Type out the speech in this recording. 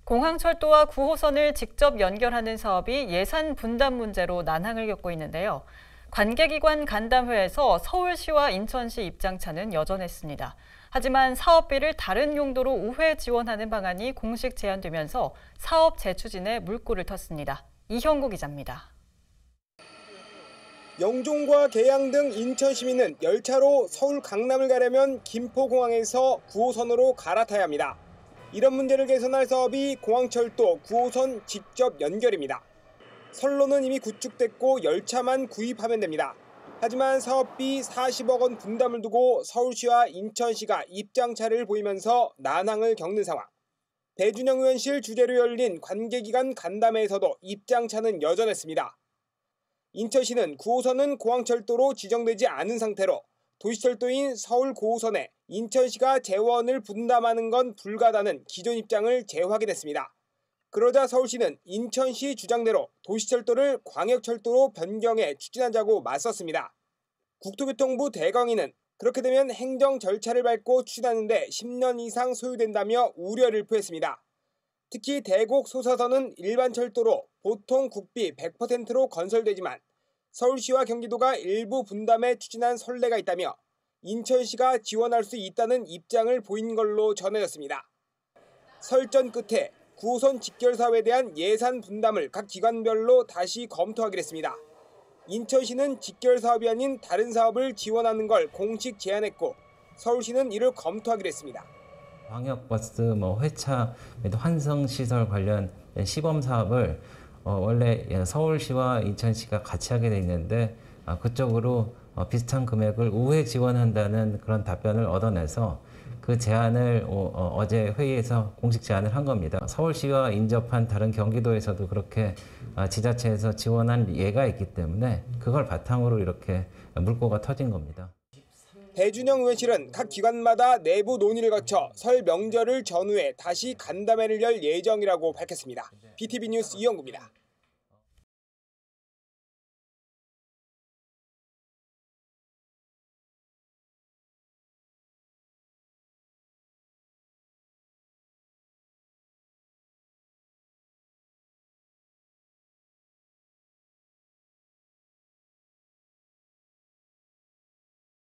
공항철도와 9호선을 직접 연결하는 사업이 예산 분담 문제로 난항을 겪고 있는데요. 관계기관 간담회에서 서울시와 인천시 입장차는 여전했습니다. 하지만 사업비를 다른 용도로 우회 지원하는 방안이 공식 제안되면서 사업 재추진에 물꼬를 텄습니다. 이형구 기자입니다. 영종과 계양 등 인천 시민은 열차로 서울 강남을 가려면 김포공항에서 9호선으로 갈아타야 합니다. 이런 문제를 개선할 사업이 공항철도 9호선 직접 연결입니다. 선로는 이미 구축됐고 열차만 구입하면 됩니다. 하지만 사업비 40억 원 분담을 두고 서울시와 인천시가 입장차를 보이면서 난항을 겪는 상황. 배준영 의원실 주재로 열린 관계기관 간담회에서도 입장차는 여전했습니다. 인천시는 9호선은 공항철도로 지정되지 않은 상태로 도시철도인 서울 9호선에 인천시가 재원을 분담하는 건 불가하다는 기존 입장을 재확인했습니다. 그러자 서울시는 인천시 주장대로 도시철도를 광역철도로 변경해 추진하자고 맞섰습니다. 국토교통부 대강위는 그렇게 되면 행정 절차를 밟고 추진하는데 10년 이상 소요된다며 우려를 표했습니다. 특히 대곡 소사선은 일반 철도로 보통 국비 100%로 건설되지만 서울시와 경기도가 일부 분담에 추진한 선례가 있다며 인천시가 지원할 수 있다는 입장을 보인 걸로 전해졌습니다. 설전 끝에 9호선 직결 사업에 대한 예산 분담을 각 기관별로 다시 검토하기로 했습니다. 인천시는 직결 사업이 아닌 다른 사업을 지원하는 걸 공식 제안했고 서울시는 이를 검토하기로 했습니다. 광역버스, 회차, 환승시설 관련 시범 사업을 원래 서울시와 인천시가 같이 하게 돼 있는데 그쪽으로 비슷한 금액을 우회 지원한다는 그런 답변을 얻어내서 그 제안을 어제 회의에서 공식 제안을 한 겁니다. 서울시와 인접한 다른 경기도에서도 그렇게 지자체에서 지원한 예가 있기 때문에 그걸 바탕으로 이렇게 물꼬가 터진 겁니다. 배준영 의원실은 각 기관마다 내부 논의를 거쳐 설 명절을 전후해 다시 간담회를 열 예정이라고 밝혔습니다. BTV 뉴스 이형구입니다.